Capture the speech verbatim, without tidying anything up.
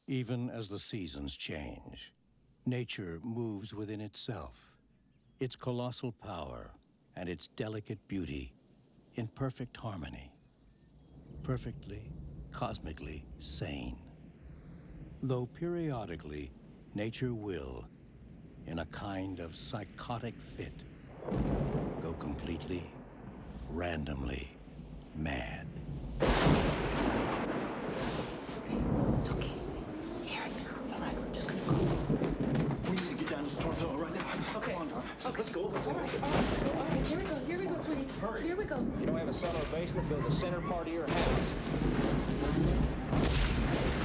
Even as the seasons change, nature moves within itself, its colossal power and its delicate beauty in perfect harmony, perfectly, cosmically sane. Though periodically, nature will, in a kind of psychotic fit, go completely, randomly mad. It's okay. It's okay. Here, it's all right. We're just gonna go. We need to get down to Stormville right now. Okay. Come on, Don. Okay. Let's go. Let's All go. right. All right. Let's go. All right. Here we go. Here we go, sweetie. Hurry. Here we go. You don't have a cellar basement, build the center part of your house.